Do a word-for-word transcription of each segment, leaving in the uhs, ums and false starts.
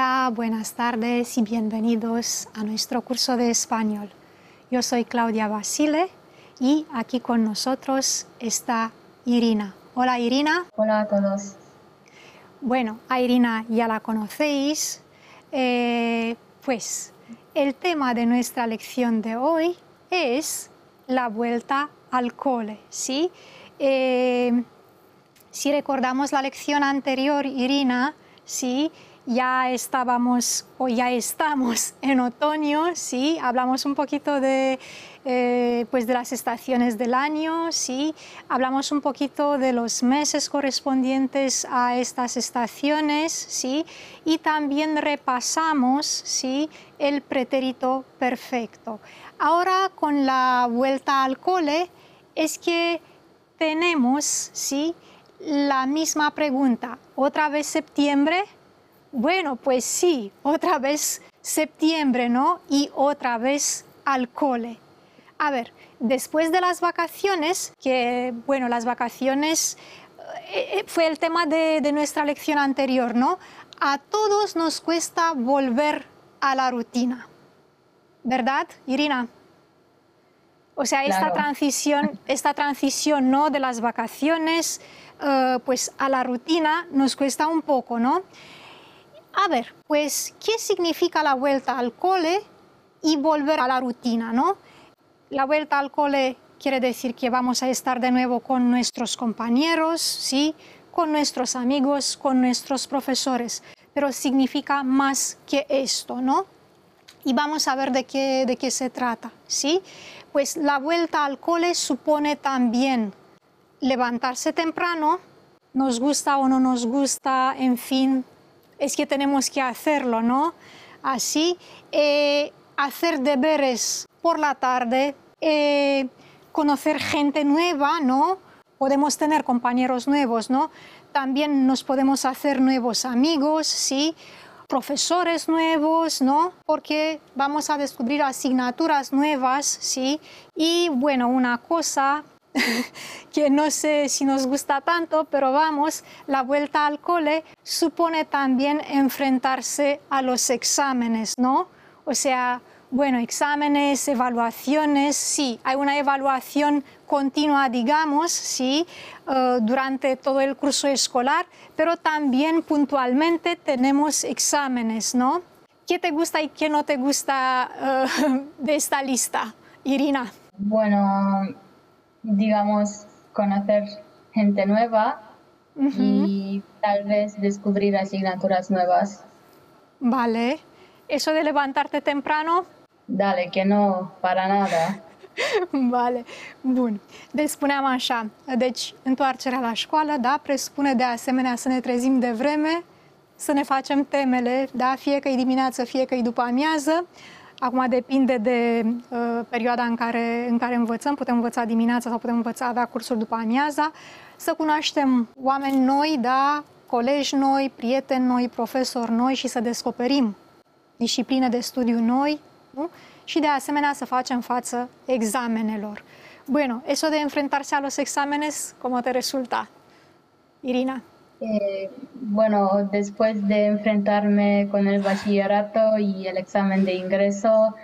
Hola, buenas tardes y bienvenidos a nuestro curso de español. Yo soy Claudia Basile y aquí con nosotros está Irina. Hola, Irina. Hola a todos. Bueno, a Irina ya la conocéis. Eh, pues el tema de nuestra lección de hoy es la vuelta al cole, ¿sí? Eh, si recordamos la lección anterior, Irina, ¿sí? Ya estábamos o ya estamos en otoño, ¿sí? Hablamos un poquito de, eh, pues de las estaciones del año, ¿sí? Hablamos un poquito de los meses correspondientes a estas estaciones, ¿sí? Y también repasamos, ¿sí? El pretérito perfecto. Ahora con la vuelta al cole es que tenemos, ¿sí? La misma pregunta. ¿Otra vez septiembre? Bueno, pues sí, otra vez septiembre, ¿no? Y otra vez al cole. A ver, después de las vacaciones, que, bueno, las vacaciones eh, fue el tema de, de nuestra lección anterior, ¿no? A todos nos cuesta volver a la rutina, ¿verdad, Irina? O sea, esta Claro. transición, esta transición, ¿no? De las vacaciones, eh, pues a la rutina nos cuesta un poco, ¿no? A ver, pues, ¿qué significa la vuelta al cole y volver a la rutina, no? La vuelta al cole quiere decir que vamos a estar de nuevo con nuestros compañeros, ¿sí? Con nuestros amigos, con nuestros profesores, pero significa más que esto, ¿no? Y vamos a ver de qué, de qué se trata, ¿sí? Pues la vuelta al cole supone también levantarse temprano, nos gusta o no nos gusta, en fin, es que tenemos que hacerlo, ¿no? Así, eh, hacer deberes por la tarde, eh, conocer gente nueva, ¿no? Podemos tener compañeros nuevos, ¿no? También nos podemos hacer nuevos amigos, ¿sí? Profesores nuevos, ¿no? Porque vamos a descubrir asignaturas nuevas, ¿sí? Y bueno, una cosa que no sé si nos gusta tanto, pero vamos, la vuelta al cole supone también enfrentarse a los exámenes, ¿no? O sea, bueno, exámenes, evaluaciones, sí, hay una evaluación continua, digamos, sí, uh, durante todo el curso escolar, pero también puntualmente tenemos exámenes, ¿no? ¿Qué te gusta y qué no te gusta uh, de esta lista, Irina? Bueno, digamos, conocer gente nueva Uh-huh. y tal vez descubrir asignaturas nuevas. Vale. ¿Eso de levantarte temprano? Dale, que no, para nada. Vale. Bun. Deci spuneam așa, deci întoarcerea la școală, da, presupune de asemenea să ne trezim de vreme, să ne facem temele, da, fie că e dimineață, fie că e după amiază. Acum depinde de uh, perioada în care, în care învățăm, putem învăța dimineața sau putem învăța, avea cursuri după amiaza, să cunoaștem oameni noi, da, colegi noi, prieteni noi, profesori noi și să descoperim discipline de studiu noi, ¿no? Și de asemenea să facem față examenelor. Bueno, eso de enfrentarse a los exámenes, ¿cómo te resulta, Irina? Eh, bueno, después de enfrentarme con el bachillerato y el examen de ingreso,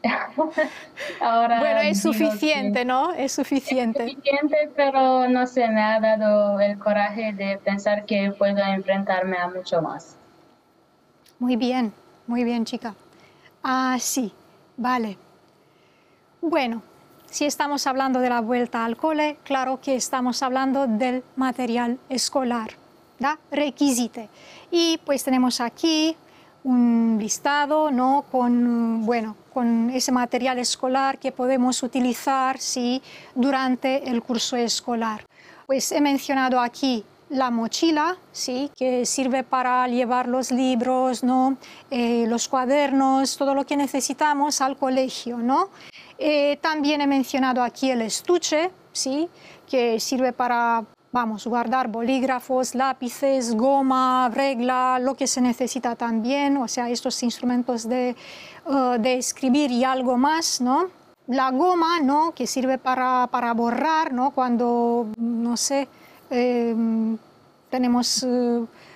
ahora bueno, es digo suficiente, que ¿no? Es suficiente. Es suficiente, pero no sé, me ha dado el coraje de pensar que puedo enfrentarme a mucho más. Muy bien, muy bien, chica. Ah, sí, vale. Bueno, si estamos hablando de la vuelta al cole, claro que estamos hablando del material escolar, ¿da? Requisite. Y pues tenemos aquí un listado, ¿no? Con, bueno, con ese material escolar que podemos utilizar, sí, durante el curso escolar. Pues he mencionado aquí la mochila, sí, que sirve para llevar los libros, ¿no? Eh, los cuadernos, todo lo que necesitamos al colegio, ¿no? Eh, también he mencionado aquí el estuche, sí, que sirve para, vamos, guardar bolígrafos, lápices, goma, regla, lo que se necesita también, o sea, estos instrumentos de, uh, de escribir y algo más, ¿no? La goma, ¿no? Que sirve para, para borrar, ¿no? Cuando, no sé, eh, tenemos uh,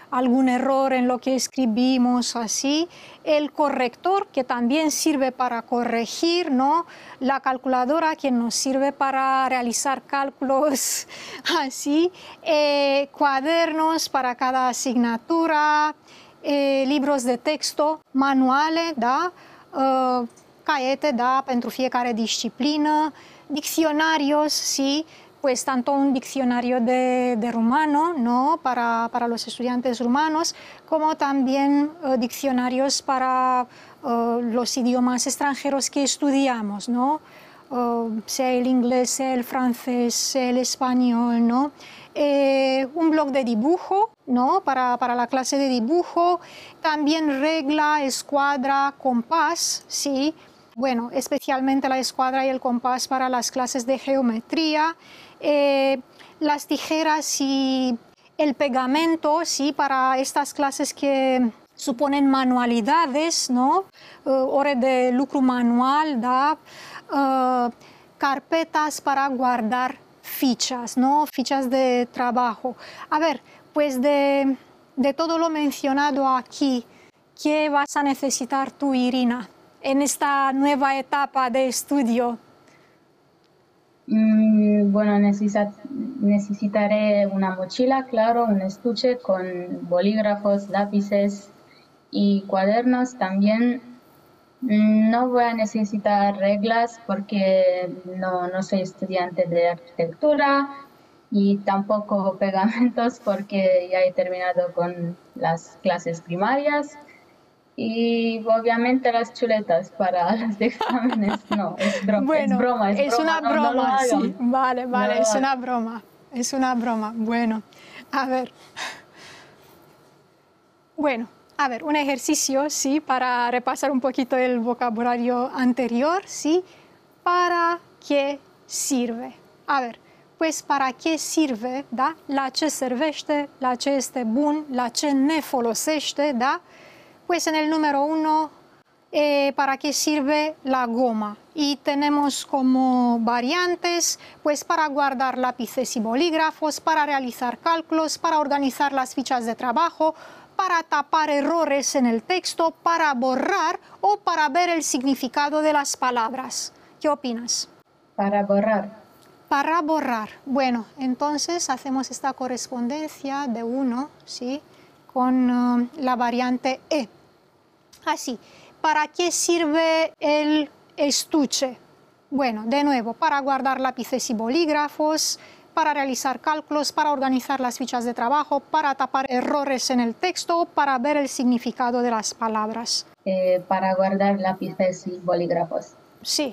algún error en lo que escribimos, así. El corrector, que también sirve para corregir, ¿no? La calculadora, que nos sirve para realizar cálculos, así. Eh, cuadernos para cada asignatura, eh, libros de texto, manuale, da? Uh, caiete, da? Pentru fiecare disciplină, diccionarios, sí, pues tanto un diccionario de, de rumano, ¿no? Para, para los estudiantes rumanos, como también uh, diccionarios para uh, los idiomas extranjeros que estudiamos, ¿no? Uh, sea el inglés, sea el francés, sea el español, ¿no? Eh, un blog de dibujo, ¿no? Para, para la clase de dibujo, también regla, escuadra, compás, ¿sí? Bueno, especialmente la escuadra y el compás para las clases de geometría, eh, las tijeras y el pegamento, sí, para estas clases que suponen manualidades, ¿no? Uh, ore de lucru manual, da? Uh, carpetas para guardar fichas, ¿no? Fichas de trabajo. A ver, pues de, de todo lo mencionado aquí, ¿qué vas a necesitar tú, Irina, en esta nueva etapa de estudio? Mm, bueno, necesita, necesitaré una mochila, claro, un estuche con bolígrafos, lápices y cuadernos. También no voy a necesitar reglas porque no, no soy estudiante de arquitectura y tampoco pegamentos porque ya he terminado con las clases primarias. Y obviamente las chuletas para los exámenes, no, es broma, bueno, es broma, es, es broma, una no, broma, no lo hagan. sí, vale, vale, No es lo una broma, es una broma, bueno, a ver, bueno, a ver, un ejercicio, sí, para repasar un poquito el vocabulario anterior, sí, ¿para qué sirve? A ver, pues ¿para qué sirve, da? La ce servește, la ce este bun, la ce ne folosește, da? Pues en el número uno, eh, ¿para qué sirve la goma? Y tenemos como variantes, pues para guardar lápices y bolígrafos, para realizar cálculos, para organizar las fichas de trabajo, para tapar errores en el texto, para borrar o para ver el significado de las palabras. ¿Qué opinas? Para borrar. Para borrar. Bueno, entonces hacemos esta correspondencia de uno, ¿sí? Con uh, la variante E. Así, ¿para qué sirve el estuche? Bueno, de nuevo, para guardar lápices y bolígrafos, para realizar cálculos, para organizar las fichas de trabajo, para tapar errores en el texto, para ver el significado de las palabras. Eh, para guardar lápices y bolígrafos. Sí.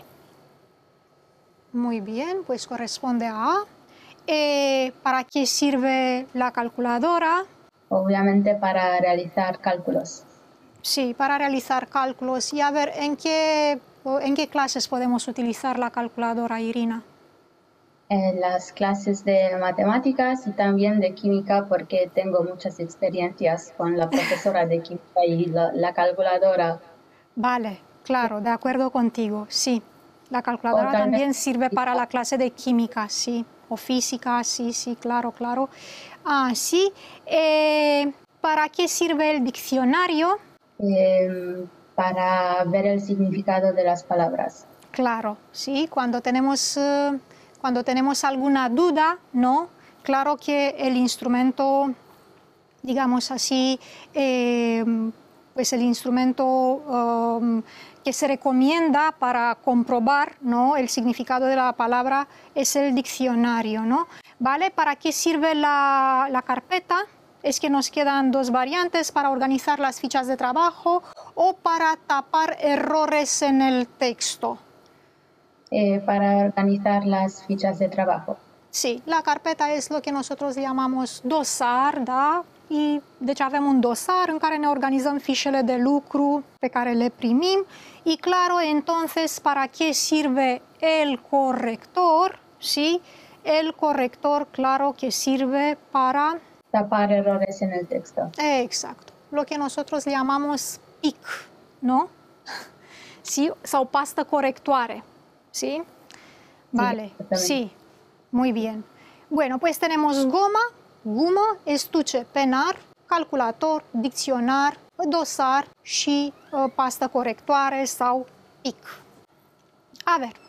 Muy bien, pues corresponde a A. Eh, ¿Para qué sirve la calculadora? Obviamente para realizar cálculos. Sí, para realizar cálculos. Y a ver, ¿en qué, en qué clases podemos utilizar la calculadora, Irina? En las clases de matemáticas y también de química, porque tengo muchas experiencias con la profesora de química y la, la calculadora. Vale, claro, de acuerdo contigo, sí. La calculadora también sirve para la clase de química, sí, o física, sí, sí, claro, claro. Ah, sí. Eh, ¿Para qué sirve el diccionario? Eh, para ver el significado de las palabras. Claro, sí, cuando tenemos, eh, cuando tenemos alguna duda, ¿no? Claro que el instrumento, digamos así, eh, pues el instrumento um, que se recomienda para comprobar, ¿no?, el significado de la palabra es el diccionario, ¿no? ¿Vale? ¿Para qué sirve la, la carpeta? Es que nos quedan dos variantes: para organizar las fichas de trabajo o para tapar errores en el texto. Eh, para organizar las fichas de trabajo. Sí, la carpeta es lo que nosotros llamamos dosar, da? Y deci avem un dosar în care ne organizăm fișele de lucru pe care le primim. Y claro, entonces, ¿para qué sirve el corrector? Sí, el corrector, claro que sirve para tapar errores en el texto. Exacto. Lo que nosotros llamamos P I C, ¿no? Sí, sau pastă corectoare. ¿Sí? Vale, sí, sí, muy bien. Bueno, pues tenemos goma, gumă, estuche, penar, calculator, dicționar, dosar și uh, pastă corectoare sau pic. A ver,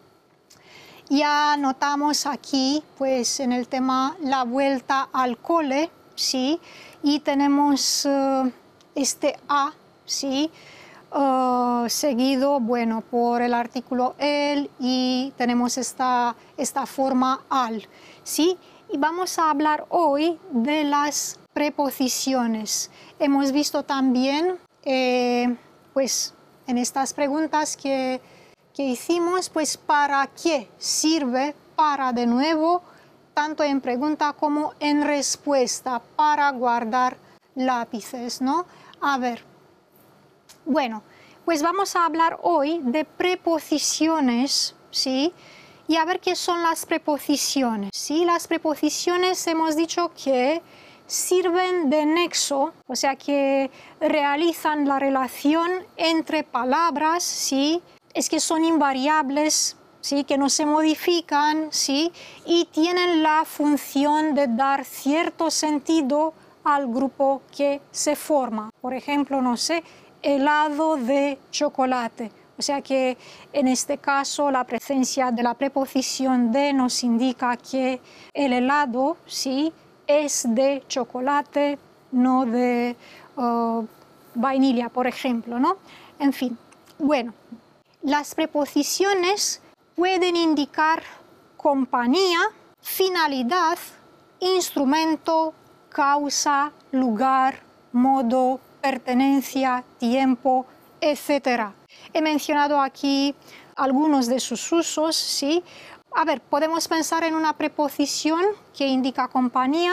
ya notamos aquí, pues en el tema la vuelta al cole, ¿sí? Y tenemos uh, este a, ¿sí? Uh, seguido, bueno, por el artículo el y tenemos esta, esta forma al, ¿sí? Y vamos a hablar hoy de las preposiciones. Hemos visto también, eh, pues, en estas preguntas que, que hicimos, pues, para qué sirve para, de nuevo, tanto en pregunta como en respuesta, para guardar lápices, ¿no? A ver, bueno, pues vamos a hablar hoy de preposiciones, ¿sí? Y a ver qué son las preposiciones, ¿sí? Las preposiciones hemos dicho que sirven de nexo, o sea que realizan la relación entre palabras, ¿sí? Es que son invariables, ¿sí? Que no se modifican, ¿sí? Y tienen la función de dar cierto sentido al grupo que se forma. Por ejemplo, no sé, helado de chocolate. O sea que en este caso la presencia de la preposición de nos indica que el helado, ¿sí? Es de chocolate, no de uh, vainilla, por ejemplo, ¿no? En fin, bueno, las preposiciones pueden indicar compañía, finalidad, instrumento, causa, lugar, modo, pertenencia, tiempo, etcétera. He mencionado aquí algunos de sus usos, ¿sí? A ver, podemos pensar en una preposición que indica compañía.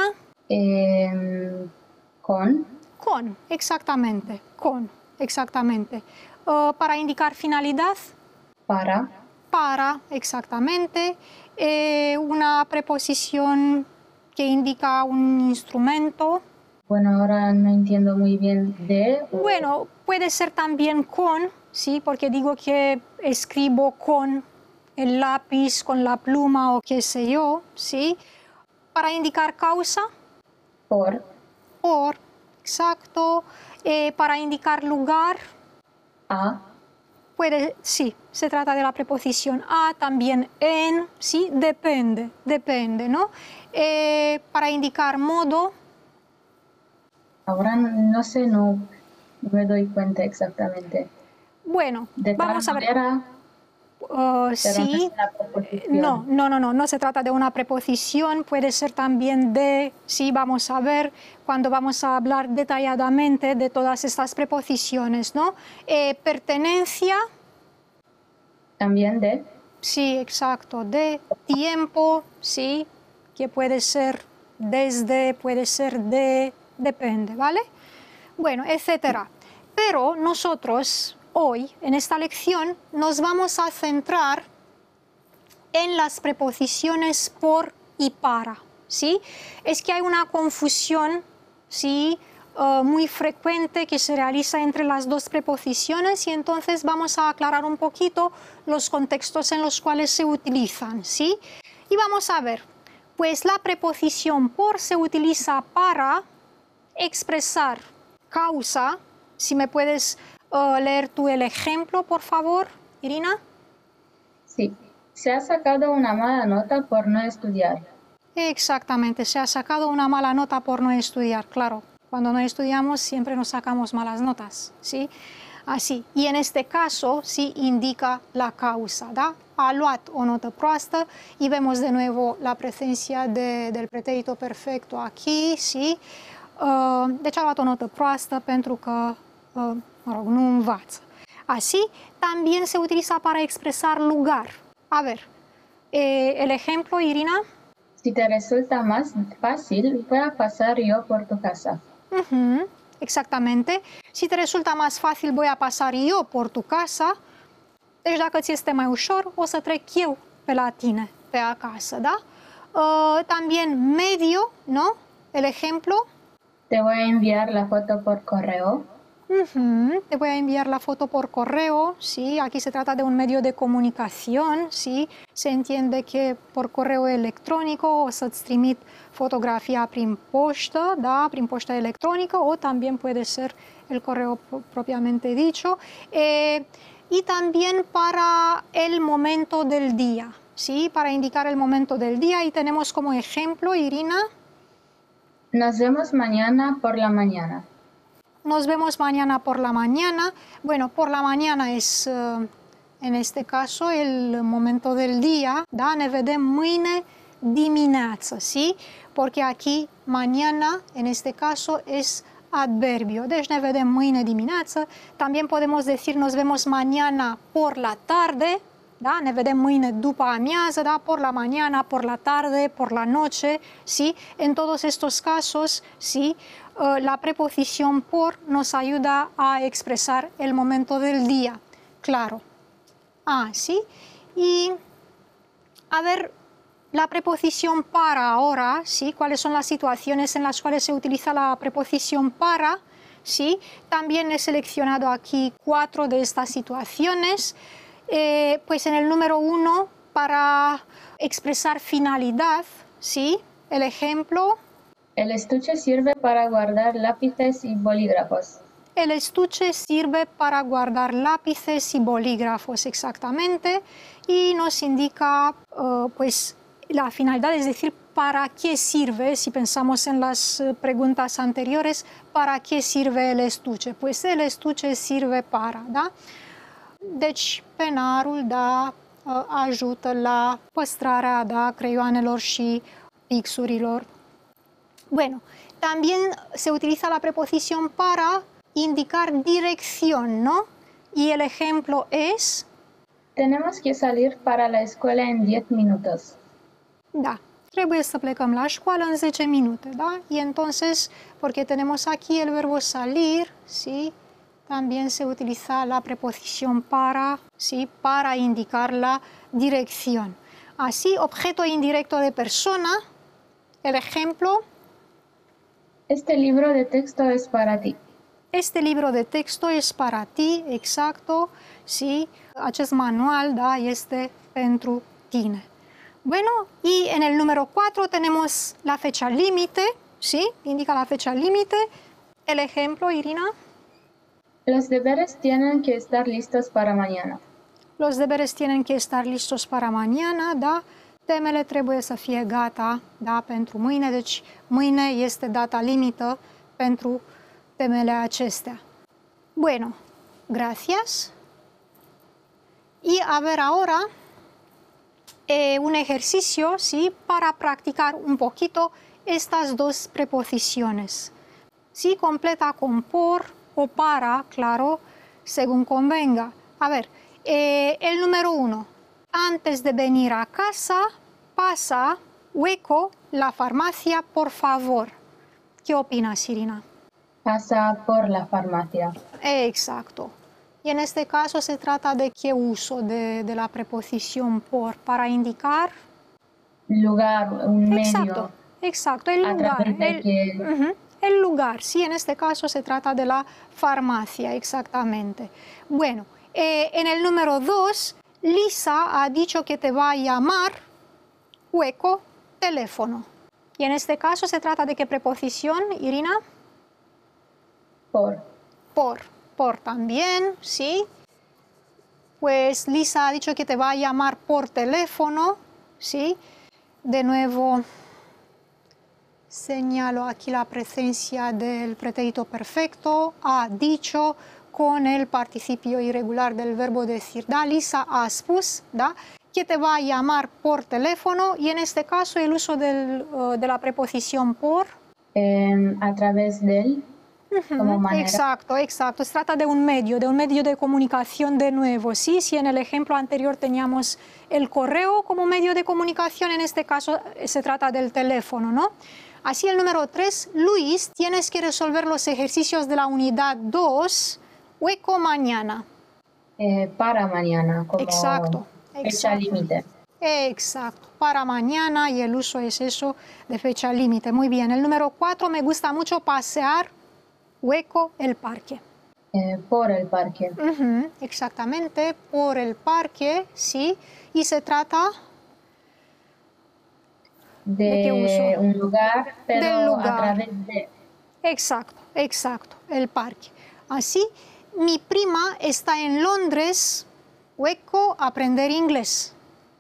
Eh, con. Con, exactamente, con, exactamente. Uh, para indicar finalidad. Para. Para, exactamente. Eh, una preposición que indica un instrumento. Bueno, ahora no entiendo muy bien de. O... Bueno, puede ser también con, sí, porque digo que escribo con el lápiz, con la pluma o qué sé yo, sí. Para indicar causa. Por. Por, exacto. Eh, para indicar lugar. A. Puede, sí, se trata de la preposición a, también en, sí, depende, depende, ¿no? Eh, para indicar modo. Ahora no sé, no, no me doy cuenta exactamente. Bueno, de vamos tal a ver. Manera, Uh, sí, no, no, no, no, no se trata de una preposición, puede ser también de, sí, vamos a ver cuando vamos a hablar detalladamente de todas estas preposiciones, ¿no? Eh, pertenencia. También de. Sí, exacto, de tiempo, sí, que puede ser desde, puede ser de, depende, ¿vale? Bueno, etcétera. Pero nosotros hoy, en esta lección, nos vamos a centrar en las preposiciones por y para, ¿sí? Es que hay una confusión, ¿sí? Uh, muy frecuente que se realiza entre las dos preposiciones y entonces vamos a aclarar un poquito los contextos en los cuales se utilizan, ¿sí? Y vamos a ver, pues la preposición por se utiliza para expresar causa. Si me puedes uh, leer tú el ejemplo, por favor, Irina. Sí, se ha sacado una mala nota por no estudiar. Exactamente, se ha sacado una mala nota por no estudiar, claro. Cuando no estudiamos siempre nos sacamos malas notas, ¿sí? Así. Y en este caso sí indica la causa, ¿da? A luat o nota proastă y vemos de nuevo la presencia de, del pretérito perfecto aquí, ¿sí? Uh, deci a luat o notă proastă pentru că, uh, mă rog, nu învață. Así también se utiliza para expresar lugar. A ver, eh, el ejemplo, Irina. Si te resulta más fácil, voy a pasar yo por tu casa. Uh-huh, exactamente. Si te resulta más fácil, voy a pasar yo por tu casa. Deci dacă ți este mai ușor, o să trec eu pe la tine, pe acasă, da? Uh, también medio, ¿no? El ejemplo. Te voy a enviar la foto por correo. Ujú, te voy a enviar la foto por correo, ¿sí? Aquí se trata de un medio de comunicación, ¿sí? Se entiende que por correo electrónico o să-ți trimit fotografia prin poștă, da? Prin poștă electrónica, o también puede ser el correo propiamente dicho. Eh, y también para el momento del día, ¿sí? Para indicar el momento del día, y tenemos como ejemplo, Irina. Nos vemos mañana por la mañana. Nos vemos mañana por la mañana. Bueno, por la mañana es, uh, en este caso, el momento del día, da? Ne vedem mâine dimineață, ¿sí? Porque aquí mañana, en este caso, es adverbio. Deci ne vedem mâine dimineață. También podemos decir nos vemos mañana por la tarde, da? Ne vedem mâine după amiază, da? Por la mañana, por la tarde, por la noche, ¿sí? En todos estos casos, ¿sí? La preposición por nos ayuda a expresar el momento del día, claro. Ah, ¿sí? Y, a ver, la preposición para ahora, ¿sí? ¿Cuáles son las situaciones en las cuales se utiliza la preposición para? ¿Sí? También he seleccionado aquí cuatro de estas situaciones. Eh, pues en el número uno, para expresar finalidad, ¿sí? El ejemplo. El estuche sirve para guardar lápices y bolígrafos. El estuche sirve para guardar lápices y bolígrafos, exactamente, y nos indica uh, pues la finalidad, es decir, para qué sirve, si pensamos en las preguntas anteriores, ¿para qué sirve el estuche? Pues el estuche sirve para, da? Deci, penarul, da, ajută la păstrarea, da, creioanelor și pixurilor. Bueno, también se utiliza la preposición para indicar dirección, ¿no? Y el ejemplo es... Tenemos que salir para la escuela en diez minutos. Da, trebuie să plecăm la școală în zece minute, da? Y entonces, porque tenemos aquí el verbo salir, ¿sí? También se utiliza la preposición para, ¿sí? Para indicar la dirección. Así, objeto indirecto de persona, el ejemplo... Este libro de texto es para ti. Este libro de texto es para ti, exacto, sí, acest manual, da, este pentru tine. Bueno, y en el número cuatro tenemos la fecha límite, sí, indica la fecha límite. El ejemplo, Irina. Los deberes tienen que estar listos para mañana. Los deberes tienen que estar listos para mañana, da. Temele trebuie să fie gata, da, pentru mâine, deci mâine este data limită pentru temele acestea. Bueno, gracias. Y a ver ahora eh, un ejercicio, ¿sí? Para practicar un poquito estas dos preposiciones. ¿Sí? Completa con por o para, claro, según convenga. A ver, eh, el número uno. Antes de venir a casa, pasa, hueco, la farmacia, por favor. ¿Qué opinas, Irina? Pasa por la farmacia. Exacto. Y en este caso se trata de qué uso de, de la preposición por, para indicar... Lugar, un medio. Exacto, exacto, el lugar. El, que... uh-huh, el lugar, sí, en este caso se trata de la farmacia, exactamente. Bueno, eh, en el número dos... Lisa ha dicho que te va a llamar, hueco, teléfono. Y en este caso se trata de qué preposición, Irina? Por. Por. Por también, ¿sí? Pues Lisa ha dicho que te va a llamar por teléfono, ¿sí? De nuevo señalo aquí la presencia del pretérito perfecto, ha dicho, con el participio irregular del verbo decir, da, Lisa ha spus, da, que te va a llamar por teléfono, y en este caso el uso del, uh, de la preposición por. Eh, a través de él, uh-huh, como manera. Exacto, exacto. Se trata de un medio, de un medio de comunicación de nuevo, ¿sí? Si en el ejemplo anterior teníamos el correo como medio de comunicación, en este caso se trata del teléfono, ¿no? Así el número tres, Luis, tienes que resolver los ejercicios de la unidad dos, hueco mañana. Eh, para mañana, como exacto, fecha límite. Exacto, para mañana, y el uso es eso de fecha límite. Muy bien, el número cuatro, me gusta mucho pasear, hueco, el parque. Eh, por el parque. Uh-huh, exactamente, por el parque, ¿sí? Y se trata de, ¿de qué uso? un lugar, pero Del lugar. a través de. Exacto, exacto, el parque. Así, mi prima está en Londres, hueco, aprender inglés.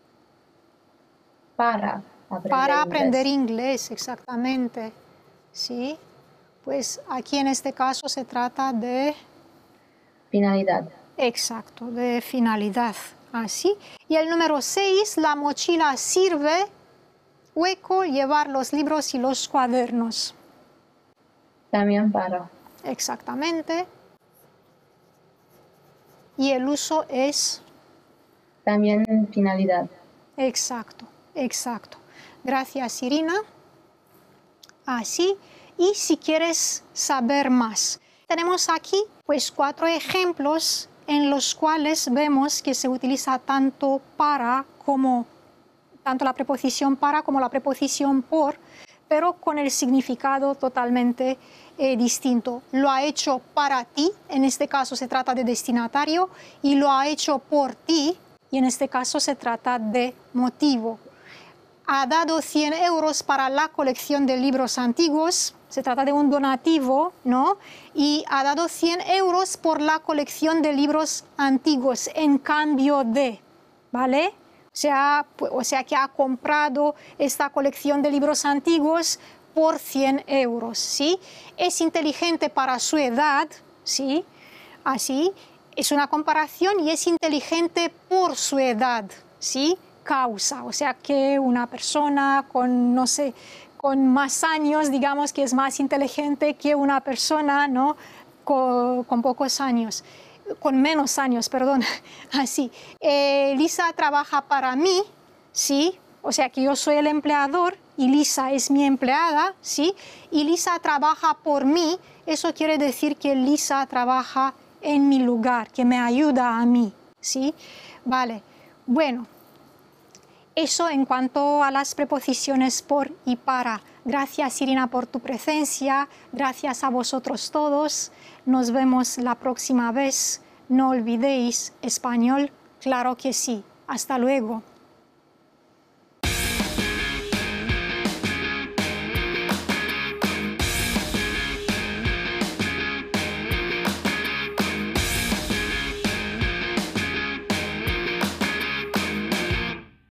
Para aprender Para inglés. aprender inglés, exactamente. ¿Sí? Pues aquí en este caso se trata de... Finalidad. Exacto, de finalidad. Así. Y el número seis, la mochila sirve, hueco, llevar los libros y los cuadernos. También para. Exactamente. Y el uso es... También finalidad. Exacto, exacto. Gracias, Irina. Así. Y si quieres saber más, tenemos aquí pues cuatro ejemplos en los cuales vemos que se utiliza tanto para como, tanto la preposición para como la preposición por, pero con el significado totalmente eh, distinto. Lo ha hecho para ti, en este caso se trata de destinatario, y lo ha hecho por ti, y en este caso se trata de motivo. Ha dado cien euros para la colección de libros antiguos, se trata de un donativo, ¿no? Y ha dado cien euros por la colección de libros antiguos en cambio de, ¿vale? O sea, o sea que ha comprado esta colección de libros antiguos por cien euros, ¿sí? Es inteligente para su edad, ¿sí? Así, es una comparación y es inteligente por su edad, ¿sí? Causa, o sea que una persona con, no sé, con más años, digamos que es más inteligente que una persona, ¿no? con, con pocos años, con menos años, perdón, así. Eh, Lisa trabaja para mí, ¿sí? O sea que yo soy el empleador y Lisa es mi empleada, ¿sí? Y Lisa trabaja por mí, eso quiere decir que Lisa trabaja en mi lugar, que me ayuda a mí, ¿sí? Vale, bueno. Eso en cuanto a las preposiciones por y para. Gracias, Irina, por tu presencia. Gracias a vosotros todos. Nos vemos la próxima vez. No olvidéis español, claro que sí. Hasta luego.